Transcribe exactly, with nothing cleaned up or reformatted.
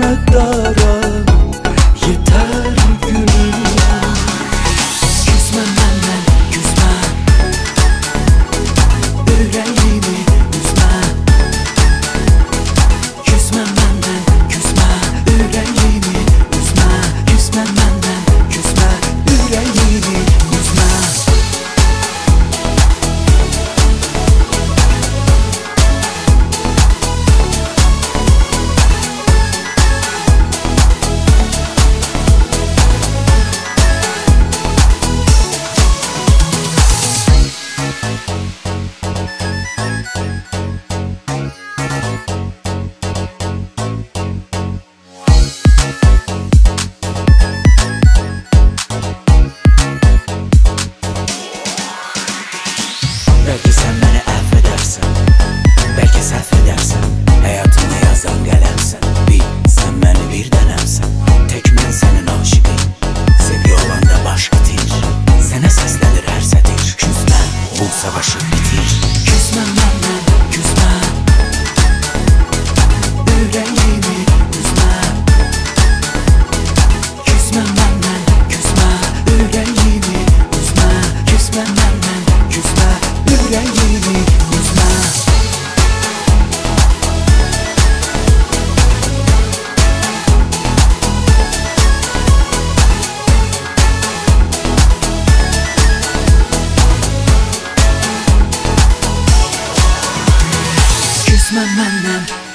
minnetdaram, yeter gülüm. Küsme benden, küsme, yüreğimi üzme. Küsme benden, küsme, yüreğimi üzme. Küsme benden, küsme, yüreğimi üzme. Belki sen beni affedersin, belki səhv edersin. Hayatımı yazan qələmsən, bil sen beni bir dənəmsən. Tek mən sənin aşıqıyım, sevgi olanda başqa dir. Sənə səslənir hər sətir, küsmə, bu savaşı bitir. Küsme benden, küsme, yüreğimi üzme. Küsme benden, küsme, yüreğimi üzme. Küsme benden, küsme, yüreğimi üzme. Küsme benden,